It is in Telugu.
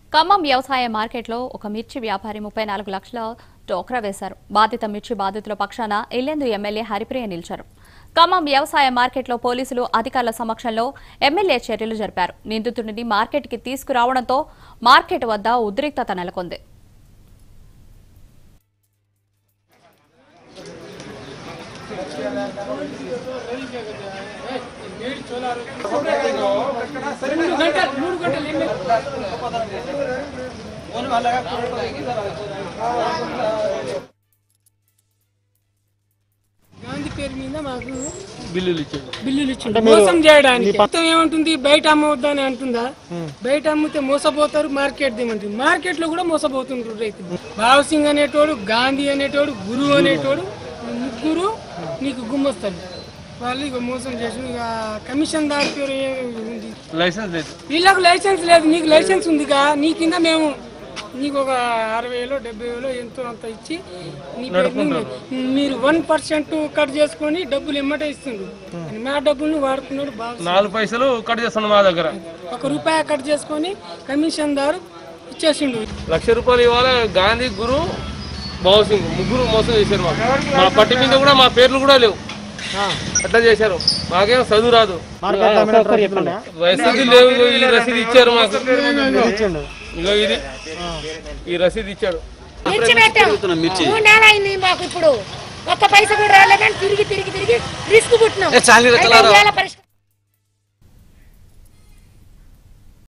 ఖమ్మం వ్యవసాయ మార్కెట్లో ఒక మిర్చి వ్యాపారి 34 లక్షల టోక్రా వేశారు. బాధిత మిర్చి బాధితుల పక్షాన ఇల్లెందు ఎమ్మెల్యే హరిప్రియ నిలిచారు. ఖమ్మం వ్యవసాయ మార్కెట్లో పోలీసులు అధికారుల సమక్షంలో ఎమ్మెల్యే చర్యలు జరిపారు. నిందితుడిని మార్కెట్కి తీసుకురావడంతో మార్కెట్ వద్ద ఉద్రిక్తత నెలకొంది. గాంధీ పేరు మీద మాకు బిల్లులు ఇచ్చిండు మోసం చేయడానికి. మొత్తం ఏమంటుంది, బయట అమ్మవద్దని అంటుందా? బయట అమ్మితే మోసపోతారు, మార్కెట్ దిమంటుంది. మార్కెట్ లో కూడా మోసపోతుంటారు రైతులు. బాబు సింగ్ అనేటోడు, గాంధీ అనేటోడు, గురువు అనేటోడు, ముగ్గురు నీకు గుమ్మొస్తారు. వాళ్ళు ఇక మోసం చేసి ఇక కమిషన్ దారి పేరు ఉంది, లైసెన్స్ లేదు, వీళ్ళకు లైసెన్స్ లేదు. నీకు లైసెన్స్ ఉందిగా, నీ కింద మేము నీకు ఒక 60,000 70,000 ఎంతో అంత ఇచ్చి మీరు 1% కట్ చేసుకొని డబ్బులు ఎమ్మటే ఇస్తుండ్రు. మా డబ్బులు వాడుకున్నాడు బాగా. 4 పైసలు కట్ చేస్తున్నాడు మా దగ్గర. ₹1 కట్ చేసుకొని కమిషన్ దారు ఇచ్చేసిండు. ₹1,00,000 ఇవ్వాలి. గాంధీ, గురు, బాబు సింగ్ ముగ్గురు మోసం చేశారు. మాకు మా పట్టి మీద కూడా మా పేర్లు కూడా లేవు. అట్లా చేశారు. మాకేం చదువు రాదు, రసీదు లేవు. ఈ రసీదు ఇచ్చారు మాకు. ఇగో ఇది ఈ రసీదు ఇచ్చాడు. మాకు ఇప్పుడు ఒక్క పైసా కూడా రాలేదని తిరిగి రిస్క్ పుట్టినాం.